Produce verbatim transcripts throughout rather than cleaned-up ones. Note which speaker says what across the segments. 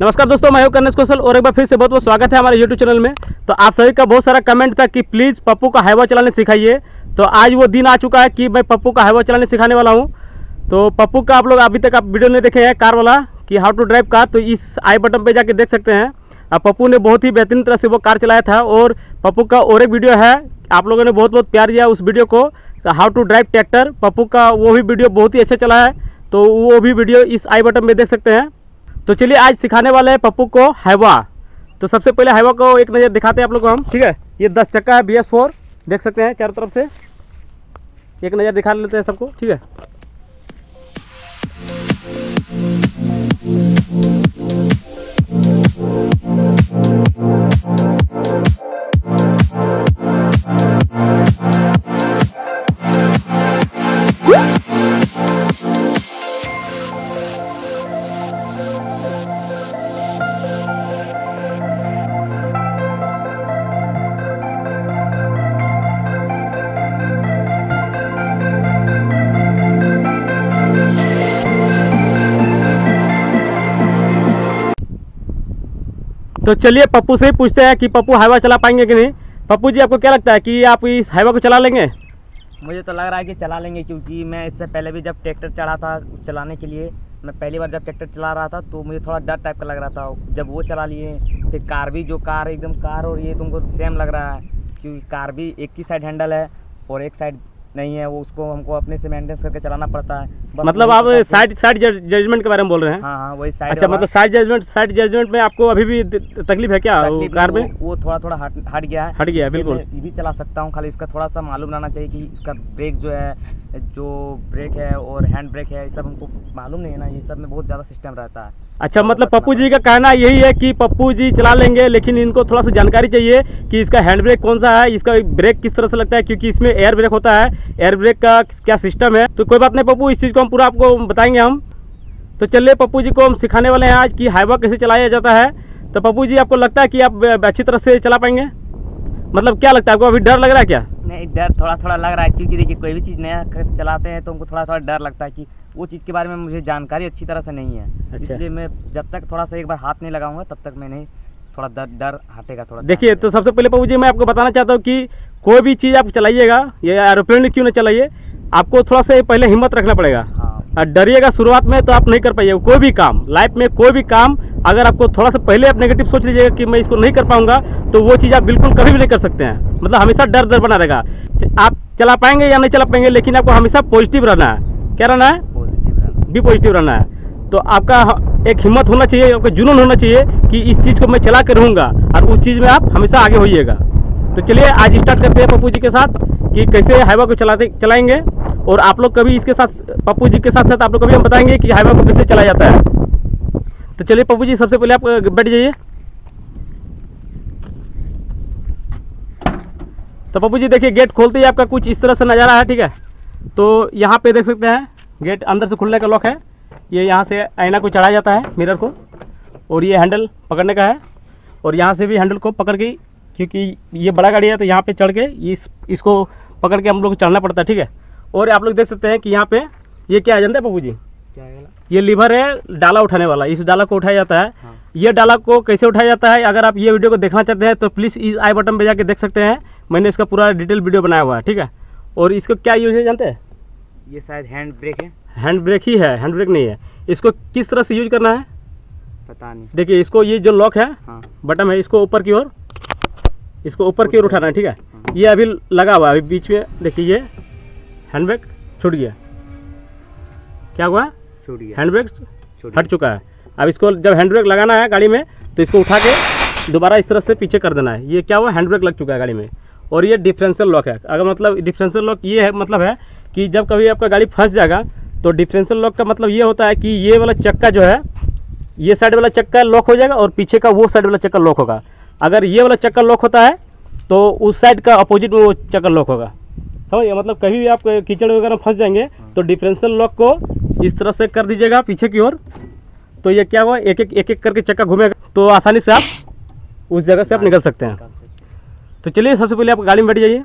Speaker 1: नमस्कार दोस्तों, मैं हूं कर्नेश कौशल और एक बार फिर से बहुत बहुत स्वागत है हमारे यूट्यूब चैनल में। तो आप सभी का बहुत सारा कमेंट था कि प्लीज़ पप्पू का हाईवा चलाने सिखाइए। तो आज वो दिन आ चुका है कि मैं पप्पू का हाईवा चलाने सिखाने वाला हूं। तो पप्पू का आप लोग अभी तक आप वीडियो नहीं देखे हैं कार वाला कि हाउ टू ड्राइव कार, तो इस आई बटन पर जाके देख सकते हैं। अब पप्पू ने बहुत ही बेहतरीन तरह से वो कार चलाया था और पप्पू का और एक वीडियो है, आप लोगों ने बहुत बहुत प्यार दिया उस वीडियो को, how to drive tractor. Pappu का वो भी वीडियो बहुत ही अच्छा चला है, तो वो भी वीडियो इस आई बटन में देख सकते हैं। तो चलिए आज सिखाने वाले हैं पप्पू को हाईवा। तो सबसे पहले हाईवा को एक नज़र दिखाते हैं आप लोग को हम, ठीक है। ये दस चक्का है बी एस फोर, देख सकते हैं चारों तरफ से। एक नज़र दिखा लेते हैं सबको, ठीक है। तो चलिए पप्पू से ही पूछते हैं कि पप्पू हाईवा चला पाएंगे कि नहीं। पप्पू जी, आपको क्या लगता है कि आप इस हाईवा को चला लेंगे?
Speaker 2: मुझे तो लग रहा है कि चला लेंगे, क्योंकि मैं इससे पहले भी जब ट्रैक्टर चढ़ा था चलाने के लिए, मैं पहली बार जब ट्रैक्टर चला रहा था तो मुझे थोड़ा डर टाइप का लग रहा था। जब वो चला लिए, फिर कार भी, जो कार एकदम कार और ये तुमको सेम लग रहा है, क्योंकि कार भी एक ही साइड हैंडल है और एक साइड नहीं है, वो उसको हमको अपने से मेंटेन करके चलाना पड़ता है।
Speaker 1: मतलब आप साइड साइड जजमेंट के बारे में बोल रहे हैं?
Speaker 2: हाँ हाँ, वही साइड।
Speaker 1: अच्छा, मतलब साइड जजमेंट साइड जजमेंट में आपको अभी भी तकलीफ है क्या
Speaker 2: तकलीफ
Speaker 1: कार में?
Speaker 2: वो, वो थोड़ा थोड़ा हट हट गया है।
Speaker 1: हट गया है, बिल्कुल।
Speaker 2: ये भी चला सकता हूँ, खाली इसका थोड़ा सा मालूम रहना चाहिए कि इसका ब्रेक जो है, जो ब्रेक है और हैंड ब्रेक है, ये सब हमको मालूम नहीं है ना, ये सब में बहुत ज़्यादा सिस्टम रहता है।
Speaker 1: अच्छा, मतलब पप्पू जी का कहना यही है कि पप्पू जी चला लेंगे, लेकिन इनको थोड़ा सा जानकारी चाहिए कि इसका हैंड ब्रेक कौन सा है, इसका ब्रेक किस तरह से लगता है, क्योंकि इसमें एयर ब्रेक होता है, एयर ब्रेक का क्या सिस्टम है। तो कोई बात नहीं पप्पू, इस चीज़ को हम पूरा आपको बताएंगे हम। तो चलिए पप्पू जी को हम सिखाने वाले हैं आज कि हाईवा कैसे चलाया जाता है। तो पप्पू जी, आपको लगता है कि आप अच्छी तरह से चला पाएंगे? मतलब क्या लगता है आपको, अभी डर लग रहा है क्या?
Speaker 2: नहीं, डर थोड़ा थोड़ा लग रहा है, क्योंकि देखिए कोई भी चीज़ नया चलाते हैं तो हमको थोड़ा थोड़ा डर लगता है कि वो चीज़ के बारे में मुझे जानकारी अच्छी तरह से नहीं है।
Speaker 1: अच्छा।
Speaker 2: इसलिए मैं जब तक थोड़ा सा एक बार हाथ नहीं लगाऊंगा तब तक मैं नहीं, थोड़ा डर डर हटेगा थोड़ा।
Speaker 1: देखिए, तो सबसे पहले पप्पू जी मैं आपको बताना चाहता हूँ कि कोई भी चीज़ आप चलाइएगा, ये एरोप्लेन क्यों ना चलाइए, आपको थोड़ा सा पहले हिम्मत रखना पड़ेगा।
Speaker 2: हाँ।
Speaker 1: डरिएगा शुरुआत में तो आप नहीं कर पाइएगा कोई भी काम लाइफ में। कोई भी काम अगर आपको थोड़ा सा पहले आप नेगेटिव सोच लीजिएगा कि मैं इसको नहीं कर पाऊंगा, तो वो चीज़ आप बिल्कुल कभी भी नहीं कर सकते हैं। मतलब हमेशा डर डर बना रहेगा। आप चला पाएंगे या नहीं चला पाएंगे, लेकिन आपको हमेशा पॉजिटिव रहना है। क्या रहना है?
Speaker 2: पॉजिटिव रहना,
Speaker 1: भी पॉजिटिव रहना है। तो आपका एक हिम्मत होना चाहिए, आपका जुनून होना चाहिए कि इस चीज़ को मैं चला के रहूँगा, और उस चीज़ में आप हमेशा आगे होइएगा। तो चलिए आज स्टार्ट करते हैं पप्पू जी के साथ कि कैसे हाईवा को चलाते चलाएंगे, और आप लोग कभी इसके साथ पप्पू जी के साथ साथ आप लोग कभी हम बताएंगे कि हाईवा को कैसे चलाया जाता है। तो चलिए पप्पू जी, सबसे पहले आप बैठ जाइए। तो पप्पू जी देखिए, गेट खोलते ही आपका कुछ इस तरह से नज़ारा है, ठीक है। तो यहाँ पे देख सकते हैं गेट अंदर से खुलने का लॉक है। ये यहाँ से आईना को चढ़ाया जाता है, मिरर को, और ये हैंडल पकड़ने का है, और यहाँ से भी हैंडल को पकड़ के, क्योंकि ये बड़ा गाड़ी है तो यहाँ पे चढ़ के इस इसको पकड़ के हम लोग चढ़ना पड़ता है, ठीक है। और आप लोग देख सकते हैं कि यहाँ पे ये क्या है जानते हैं पप्पू जी?
Speaker 2: क्या है?
Speaker 1: ये लीवर है डाला उठाने वाला, इस डाला को उठाया जाता है।
Speaker 2: हाँ।
Speaker 1: ये डाला को कैसे उठाया जाता है, अगर आप ये वीडियो को देखना चाहते हैं तो प्लीज़ इस आई बटन पे जाके देख सकते हैं, मैंने इसका पूरा डिटेल वीडियो बनाया हुआ है, ठीक है। और इसको क्या यूज है जानते हैं?
Speaker 2: ये शायद हैंड ब्रेक है।
Speaker 1: हैंड ब्रेक ही है, हैंड ब्रेक नहीं है। इसको किस तरह से यूज करना है
Speaker 2: पता नहीं।
Speaker 1: देखिए, इसको ये जो लॉक है,
Speaker 2: हाँ।
Speaker 1: बटन है, इसको ऊपर की ओर इसको ऊपर की ओर उठाना है, ठीक है।
Speaker 2: हाँ।
Speaker 1: ये अभी लगा हुआ है, अभी बीच में देखिए ये हैंड ब्रेक छूट गया। क्या हुआ?
Speaker 2: छूट गया,
Speaker 1: हैंड ब्रेक
Speaker 2: छूट
Speaker 1: हट चुका है। अब इसको जब हैंड ब्रेक लगाना है गाड़ी में, तो इसको उठा के दोबारा इस तरह से पीछे कर देना है। ये क्या हुआ? हैंड ब्रेक लग चुका है गाड़ी में। और ये डिफरेंशियल लॉक है। अगर मतलब डिफरेंशियल लॉक ये है, मतलब है कि जब कभी आपका गाड़ी फंस जाएगा, तो डिफरेंशियल लॉक का मतलब ये होता है कि ये वाला चक्का जो है, ये साइड वाला चक्का लॉक हो जाएगा और पीछे का वो साइड वाला चक्का लॉक होगा। अगर ये वाला चक्का लॉक होता है तो उस साइड का अपोजिट में वो चक्का लॉक होगा। समझिए, मतलब कभी भी आप कीचड़ वगैरह फंस जाएंगे तो डिफरेंशियल लॉक को इस तरह से कर दीजिएगा पीछे की ओर, तो ये क्या हुआ, एक एक एक एक करके चक्का घूमेगा, तो आसानी से आप उस जगह से आप निकल सकते हैं। तो चलिए सबसे पहले आप गाड़ी में बैठ जाइए।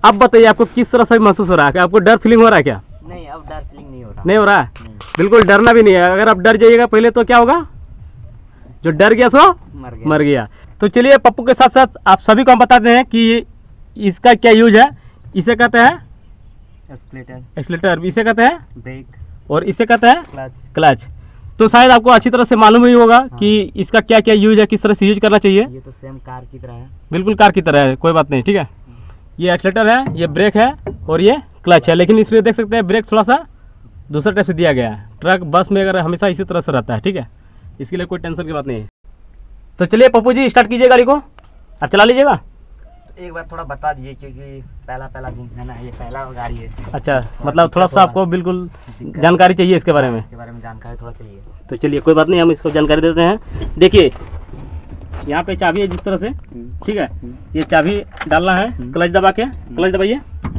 Speaker 1: अब बताइए आपको किस तरह से महसूस हो रहा है? आपको डर फीलिंग हो रहा है क्या?
Speaker 2: नहीं, अब डर फीलिंग नहीं हो रहा।
Speaker 1: नहीं हो रहा है?
Speaker 2: नहीं।
Speaker 1: बिल्कुल डरना भी नहीं है। अगर आप डर जाइएगा पहले तो क्या होगा, जो डर गया सो
Speaker 2: मर गया।
Speaker 1: मर गया। तो चलिए पप्पू के साथ साथ आप सभी को हम बताते हैं कि इसका क्या यूज है। इसे कहते हैं
Speaker 2: एक्सीलरेटर,
Speaker 1: एक्सीलरेटर, इसे कहते हैं
Speaker 2: ब्रेक,
Speaker 1: और इसे कहते हैं
Speaker 2: क्लच।
Speaker 1: क्लच। तो शायद आपको अच्छी तरह से मालूम ही होगा कि इसका क्या क्या यूज है, किस तरह से यूज करना चाहिए।
Speaker 2: ये तो सेम कार की तरह है।
Speaker 1: बिल्कुल कार की तरह है, कोई बात नहीं, ठीक है। ये एक्सीलरेटर है, ये ब्रेक है और ये क्लच है। लेकिन इसमें देख सकते हैं ब्रेक थोड़ा सा दूसरा टाइप से दिया गया है। ट्रक बस में अगर हमेशा इसी तरह से रहता है, ठीक है। इसके लिए कोई टेंशन की बात नहीं है। तो चलिए पप्पू जी स्टार्ट कीजिए गाड़ी को, आप चला लीजिएगा।
Speaker 2: एक बार थोड़ा बता दीजिए क्योंकि पहला पहला दिन है ना, ये पहला गाड़ी है।
Speaker 1: अच्छा, मतलब थोड़ा सा आपको बिल्कुल जानकारी चाहिए इसके बारे में।
Speaker 2: इसके बारे में जानकारी थोड़ा चाहिए।
Speaker 1: तो चलिए कोई बात नहीं, हम इसको जानकारी देते हैं। देखिए यहाँ पे चाबी है जिस तरह से, ठीक है। ये चाबी डालना है, क्लच दबा के, क्लच दबाइए।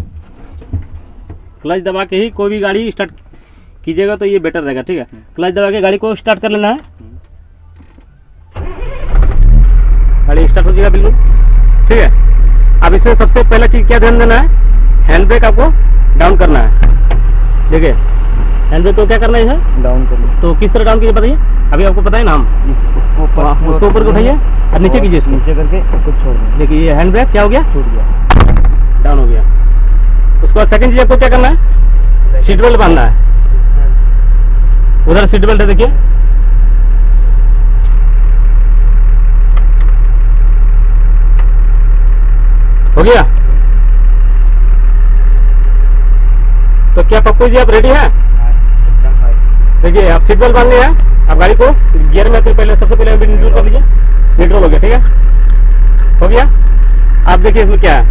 Speaker 1: क्लच दबा के ही कोई भी गाड़ी स्टार्ट कीजिएगा तो ये बेटर रहेगा, ठीक है। क्लच दबा के गाड़ी को स्टार्ट कर लेना है। गाड़ी स्टार्ट हो जाएगा बिल्कुल, ठीक है। अब इसमें सबसे पहला चीज़ क्या ध्यान देना है, हैंड ब्रेक आपको डाउन करना है। देखिए हैंड ब्रेक को क्या करना है,
Speaker 2: डाउन करना।
Speaker 1: तो किस तरह डाउन कीजिए बताइए। अभी आपको पता है ना, हम
Speaker 2: इसको ऊपर,
Speaker 1: उसको ऊपर उठाइए और नीचे कीजिए इसको,
Speaker 2: नीचे करके इसको छोड़ दें।
Speaker 1: देखिए ये हैंड ब्रेक क्या हो गया,
Speaker 2: छूट गया,
Speaker 1: डाउन हो गया। उसके बाद सेकंड चीज आपको क्या करना है, सीट बेल्ट बांधना है। उधर सीट बेल्ट है, देखिए हो गया। तो क्या पप्पू जी आप रेडी हैं? देखिए आप सीट बेल्ट बांध लिया है। आप गाड़ी को गियर में तो पहले सबसे पहले न्यूट्रल कर लीजिए। न्यूट्रल हो गया, ठीक है, हो गया। आप देखिए इसमें क्या है,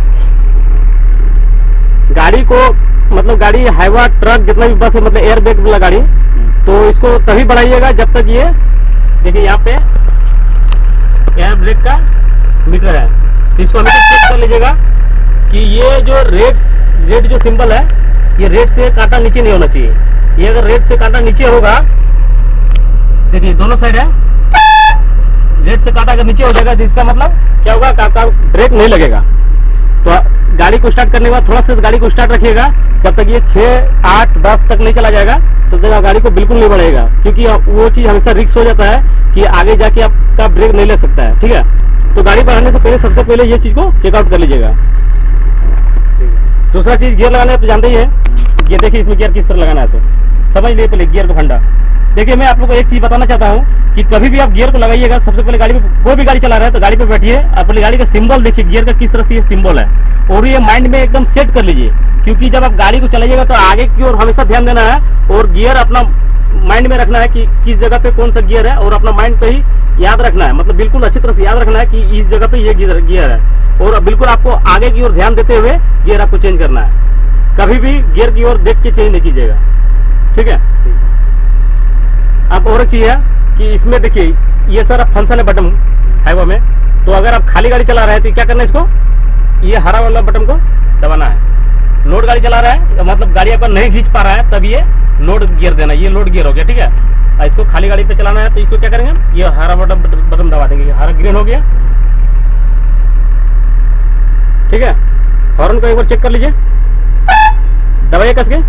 Speaker 1: गाड़ी को मतलब गाड़ी हाईवा ट्रक जितना भी बस है, मतलब एयर बैग वाला गाड़ी, तो इसको तभी बढ़ाइएगा जब तक ये देखिए यहाँ पे एयर ब्रेक का मीटर है। तो इसको हमेशा चेक कर लीजिएगा कि ये जो रेड रेड जो सिंबल है, ये रेड से कांटा नीचे नहीं होना चाहिए। ये अगर रेड से कांटा नीचे होगा, देखिए दोनों साइड है, रेड से कांटा अगर नीचे हो जाएगा तो इसका मतलब क्या होगा, आपका ब्रेक नहीं लगेगा। तो गाड़ी को स्टार्ट करने के बाद थोड़ा सा गाड़ी को स्टार्ट रखिएगा, जब तक ये छः आठ दस तक नहीं चला जाएगा तो तक गाड़ी को बिल्कुल नहीं बढ़ेगा, क्योंकि वो चीज़ हमेशा रिस्क हो जाता है कि आगे जाके आपका ब्रेक नहीं लग सकता है, ठीक है। तो गाड़ी बढ़ाने से पहले सबसे पहले ये चीज़ को चेकआउट कर लीजिएगा। दूसरा चीज़ गियर लगाना तो जानते ही है। ये देखिए इसमें गियर किस तरह लगाना है, सो समझ लीजिए पहले गियर का फंडा। देखिए मैं आप लोग को एक चीज़ बताना चाहता हूँ कि कभी भी आप गियर को लगाइएगा, सबसे पहले गाड़ी पे कोई भी गाड़ी चला रहा है तो गाड़ी पे बैठिए, अपनी गाड़ी का सिंबल देखिए गियर का किस तरह से ये सिंबल है, और ये माइंड में एकदम सेट कर लीजिए। क्योंकि जब आप गाड़ी को चलाइएगा तो आगे की ओर हमेशा ध्यान देना है, और गियर अपना माइंड में रखना है कि किस जगह पे कौन सा गियर है, और अपना माइंड पे ही याद रखना है, मतलब बिल्कुल अच्छी तरह से याद रखना है कि इस जगह पे ये गियर गियर है, और बिल्कुल आपको आगे की ओर ध्यान देते हुए गियर आपको चेंज करना है। कभी भी गियर की ओर देख के चेंज नहीं कीजिएगा, ठीक है। अब और एक चीज़ है कि इसमें देखिए ये सारा फंक्शन है बटन हाईवा में, तो अगर आप खाली गाड़ी चला रहे हैं तो क्या करना है, इसको ये हरा वाला बटन को दबाना है। लोड गाड़ी चला रहा है, मतलब गाड़ी आपका नहीं खींच पा रहा है, तब ये लोड गियर देना, ये लोड गियर हो गया, ठीक है। और इसको खाली गाड़ी पे चलाना है तो इसको क्या करेंगे, ये हरा बटन बटन दबा देंगे, हरा ग्रीन हो गया, ठीक है। हॉर्न को एक बार चेक कर लीजिए, दबाइए कस के।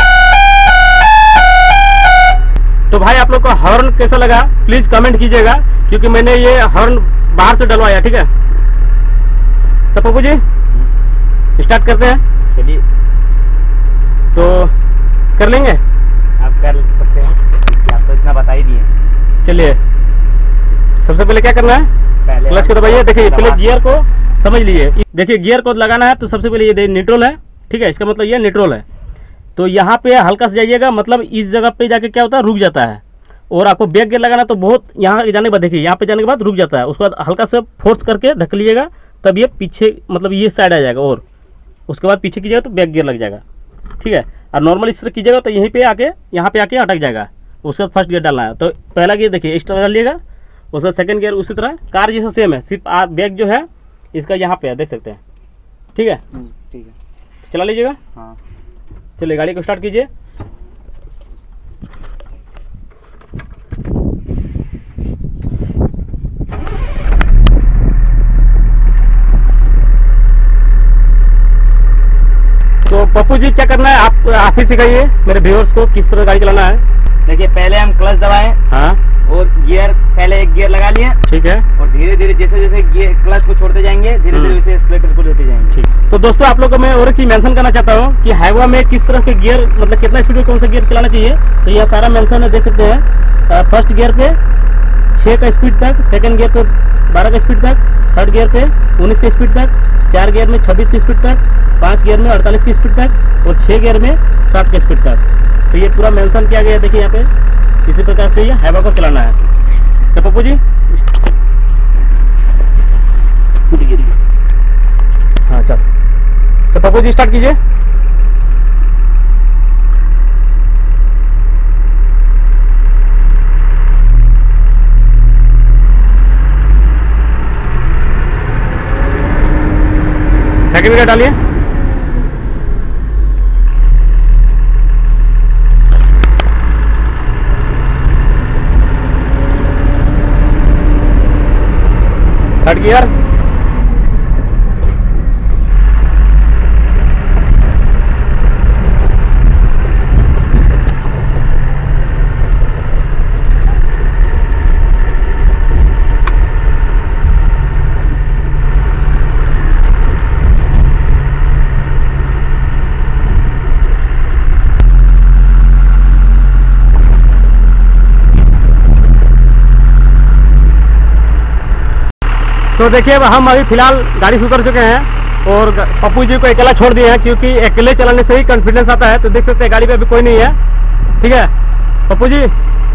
Speaker 1: तो भाई आप लोग को हॉर्न कैसा लगा प्लीज कमेंट कीजिएगा, क्योंकि मैंने ये हॉर्न बाहर से डलवाया, ठीक है। तो पप्पू जी स्टार्ट करते हैं,
Speaker 2: चलिए।
Speaker 1: तो कर लेंगे,
Speaker 2: आप कर सकते हैं, आप तो इतना बता ही दिए।
Speaker 1: चलिए सबसे पहले क्या करना है,
Speaker 2: पहले
Speaker 1: क्लच को दबाइए। देखिए
Speaker 2: दबा-
Speaker 1: पहले गियर को समझ लीजिए, देखिए गियर को लगाना है तो सबसे पहले ये न्यूट्रल है, ठीक है, इसका मतलब ये न्यूट्रल है। तो यहाँ पे हल्का से जाइएगा, मतलब इस जगह पे जाके क्या होता है, रुक जाता है। और आपको बैक गियर लगाना तो बहुत यहाँ जाने के बाद देखिए यहाँ पे जाने के बाद रुक जाता है, उसके बाद हल्का से फोर्स करके ढक लीजिएगा, तब ये पीछे मतलब ये साइड आ जाएगा, और उसके बाद पीछे कीजिएगा तो बैक गियर लग जाएगा, ठीक है। और नॉर्मल इस तरह कीजिएगा तो यहीं पे आके यहाँ पे आके अटक जाएगा। उसके बाद फर्स्ट गियर डालना है, तो पहला गियर देखिए इस तरह डालिएगा, उसका सेकंड गियर उसी तरह, कार जैसा सेम है, सिर्फ बैक जो है इसका यहाँ पे है, देख सकते हैं, ठीक है।
Speaker 2: ठीक है,
Speaker 1: चला लीजिएगा।
Speaker 2: हाँ
Speaker 1: चलिए गाड़ी को स्टार्ट कीजिए। पप्पू जी क्या करना है, आप आप ही सिखाइए मेरे व्यूअर्स को किस तरह गाड़ी चलाना है।
Speaker 2: देखिए पहले हम क्लच दबाएं,
Speaker 1: हाँ,
Speaker 2: और गियर पहले एक गियर लगा लिए,
Speaker 1: ठीक है।
Speaker 2: और धीरे धीरे जैसे जैसे गियर क्लच को छोड़ते जाएंगे, धीरे धीरे उसे एक्सीलरेटर को लेते जाएंगे।
Speaker 1: ठीक। तो दोस्तों आप लोगों को मैं और एक चीज मेंशन करना चाहता हूँ कि हाईवा में किस तरह के गियर, मतलब कितना स्पीड में कौन सा गियर चलाना चाहिए। तो यह सारा मेंशन है, देख सकते हैं। फर्स्ट गियर पे छः का स्पीड तक, सेकंड गियर पे बारह का स्पीड तक, थर्ड गियर पे उन्नीस की स्पीड तक, चार गियर में छब्बीस की स्पीड तक, पाँच गियर में अड़तालीस की स्पीड तक, और छः गियर में साठ की स्पीड तक। तो ये पूरा मेंशन किया गया है, देखिए यहाँ पे। इसी प्रकार से ये हाईवा को चलाना है। तो पप्पू जी, हाँ चल, तो पप्पू जी स्टार्ट कीजिए। सेकंड गियर डालिए। थर्ड गियर, तो देखिए हम अभी फिलहाल गाड़ी से उतर चुके हैं और पप्पू जी को अकेला छोड़ दिए हैं, क्योंकि अकेले चलाने से ही कॉन्फिडेंस आता है। तो देख सकते हैं गाड़ी पे अभी कोई नहीं है। ठीक है पप्पू जी,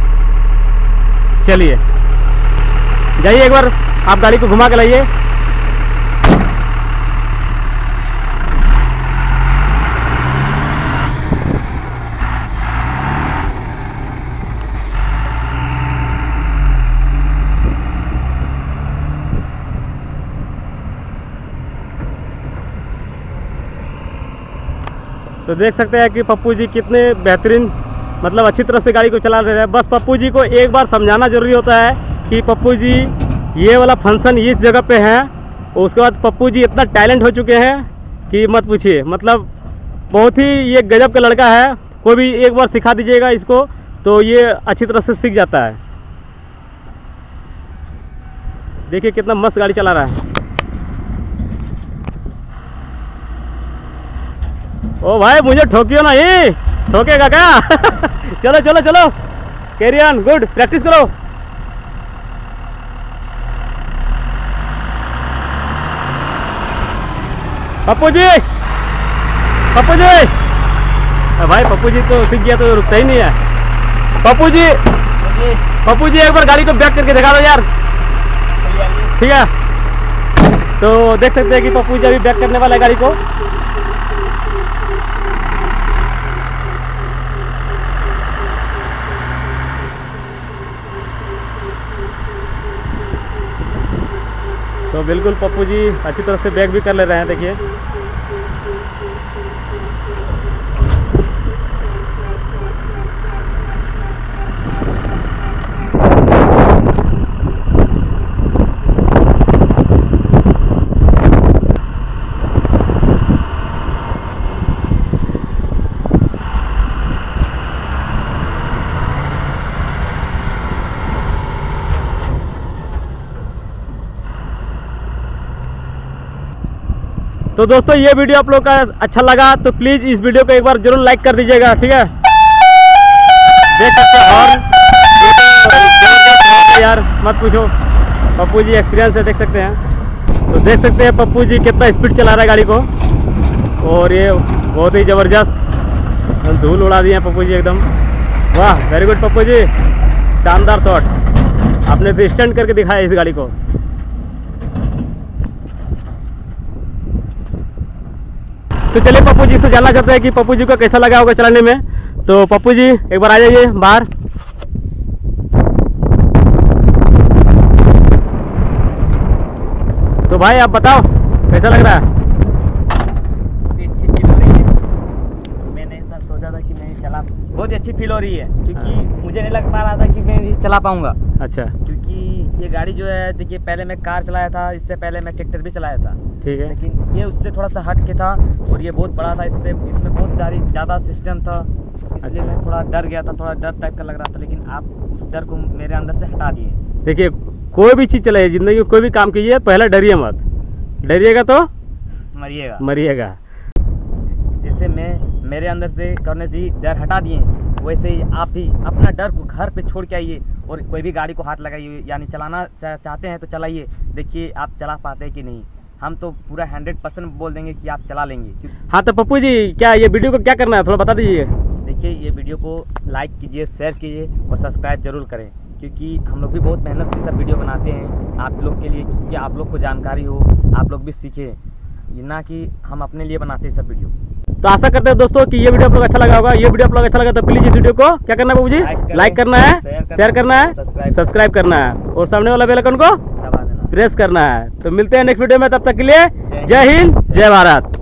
Speaker 1: चलिए जाइए, एक बार आप गाड़ी को घुमा के लाइए। तो देख सकते हैं कि पप्पू जी कितने बेहतरीन, मतलब अच्छी तरह से गाड़ी को चला रहे हैं। बस पप्पू जी को एक बार समझाना जरूरी होता है कि पप्पू जी ये वाला फंक्शन इस जगह पे है। और उसके बाद पप्पू जी इतना टैलेंट हो चुके हैं कि मत पूछिए, मतलब बहुत ही ये गजब का लड़का है। कोई भी एक बार सिखा दीजिएगा इसको तो ये अच्छी तरह से सीख जाता है। देखिए कितना मस्त गाड़ी चला रहा है। ओ भाई मुझे ठोकियो ना, ये ठोकेगा क्या? चलो चलो चलो, कैरी ऑन, गुड, प्रैक्टिस करो। पप्पू जी, पप्पू जी, भाई पप्पू जी तो सीख गया तो रुकता ही नहीं है। पप्पू जी, पप्पू जी एक बार गाड़ी को बैक करके दिखा दो यार। ठीक है, तो देख सकते हैं कि पप्पू जी अभी बैक करने वाला है गाड़ी को। तो बिल्कुल पप्पू जी अच्छी तरह से बैक भी कर ले रहे हैं, देखिए। तो दोस्तों ये वीडियो आप लोग का अच्छा लगा तो प्लीज़ इस वीडियो को एक बार जरूर लाइक कर दीजिएगा। ठीक है, देख सकते हैं हॉर्न, तो यार मत पूछो, पप्पू जी एक्सपीरियंस है, देख सकते हैं। तो देख सकते हैं पप्पू जी कितना स्पीड चला रहा है गाड़ी को, और ये बहुत ही ज़बरदस्त धूल उड़ा दिए हैं पप्पू जी एकदम। वाह, वेरी गुड पप्पू जी, शानदार शॉट आपने तो स्टंट करके दिखाया इस गाड़ी को। तो चलिए पप्पू जी से जानना चाहते हैं कि पप्पू जी को कैसा लगा होगा चलाने में। तो पप्पू जी एक बार आ जाइए बाहर। तो भाई आप बताओ कैसा लग रहा है?
Speaker 2: बहुत अच्छी फील हो रही है। मैंने ऐसा सोचा था कि मैं चला, बहुत अच्छी फील हो रही है, क्योंकि मुझे नहीं लग पा रहा था कि मैं चला पाऊंगा।
Speaker 1: अच्छा,
Speaker 2: क्योंकि ये गाड़ी जो है देखिए, पहले मैं कार चलाया था, इससे पहले मैं ट्रैक्टर भी चलाया था,
Speaker 1: ठीक है।
Speaker 2: लेकिन ये उससे थोड़ा सा हट के था और ये बहुत बड़ा था, इससे इसमें बहुत सारी ज़्यादा सिस्टम था, इसलिए
Speaker 1: अच्छा।
Speaker 2: मैं थोड़ा डर गया था, थोड़ा डर टाइप का लग रहा था, लेकिन आप उस डर को मेरे अंदर से हटा दिए।
Speaker 1: देखिए, कोई भी चीज़ चलाइए, ज़िंदगी में कोई भी काम कीजिए, पहले डरिए मत, डरिएगा तो
Speaker 2: मरिएगा
Speaker 1: मरिएगा।
Speaker 2: जैसे मैं मेरे अंदर से करने से डर हटा दिए, वैसे ही आप भी अपना डर को घर पे छोड़ के आइए और कोई भी गाड़ी को हाथ लगाइए, यानी चलाना चा, चाहते हैं तो चलाइए, देखिए आप चला पाते हैं कि नहीं। हम तो पूरा हंड्रेड परसेंट बोल देंगे कि आप चला लेंगे। क्योंकि
Speaker 1: हाँ, तो पप्पू जी, क्या ये वीडियो को क्या करना है, थोड़ा बता दीजिए।
Speaker 2: देखिए, ये वीडियो को लाइक कीजिए, शेयर कीजिए और सब्सक्राइब जरूर करें, क्योंकि हम लोग भी बहुत मेहनत से सब वीडियो बनाते हैं आप लोग के लिए, क्योंकि आप लोग को जानकारी हो, आप लोग भी सीखें, ना कि हम अपने लिए बनाते हैं सब वीडियो।
Speaker 1: तो आशा करते हैं दोस्तों कि ये वीडियो आप लोग अच्छा लगा होगा। ये वीडियो आप लोग अच्छा लगा तो प्लीज इस वीडियो को क्या करना है बाबू जी, लाइक करना है, शेयर करना है, सब्सक्राइब करना है और सामने वाला बेल आइकन को
Speaker 2: दबा देना।
Speaker 1: प्रेस करना है। तो मिलते हैं नेक्स्ट वीडियो में, तब तक के लिए जय हिंद, जय भारत।